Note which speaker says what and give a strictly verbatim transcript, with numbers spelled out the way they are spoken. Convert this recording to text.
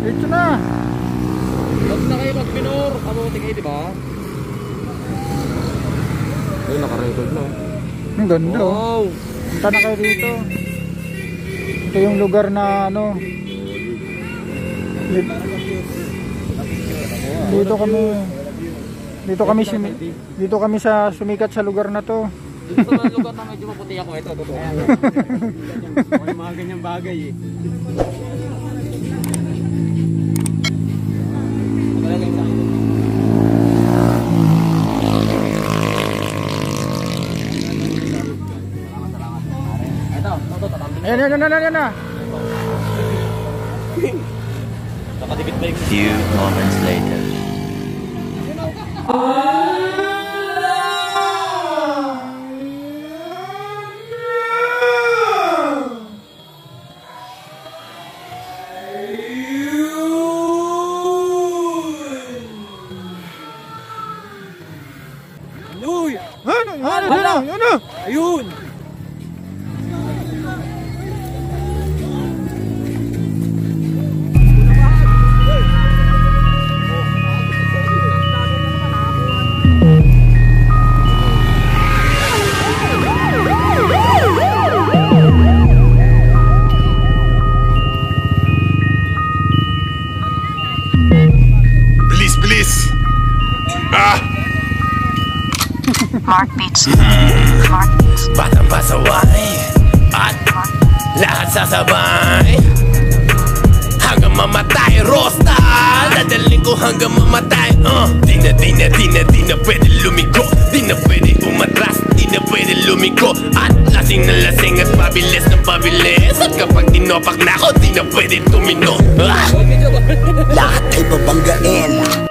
Speaker 1: Dito na.
Speaker 2: Huwag na kayo mag-minor. Kabuti kayo, di ba? Ay, naka-record na.
Speaker 1: Ang ganda.
Speaker 2: Wow!
Speaker 1: Punta na kayo dito. Ito yung lugar na ano. Dito, dito kami. Dito kami sumi, dito kami sa sumikat sa lugar na to.
Speaker 2: Dito sa lugar na medyo maputi ako. Ito, totoo. May mga ganyang bagay eh.
Speaker 1: Ayan, ayan, ayan, ayan, ayan.
Speaker 2: Nakadikit ba yung...
Speaker 3: Few moments later.
Speaker 1: Ano? Ano? Ano? Ano?
Speaker 2: Ayun!
Speaker 4: Bilis, bilis! Ah!
Speaker 5: Mark Beats. Mark Beats.
Speaker 3: Batang pasaway at lahat sasabay hanggang mamatay. Rosta dadaling ko hanggang mamatay. uh. Di na, di na, di na, di na pwede lumiko. Di na pwede umatras, di na pwede lumiko. At lasing na lasing at pabilis na pabilis. At kapag dinopak na ako, di na pwede tumino. ah!
Speaker 6: Lahat ay babanggain,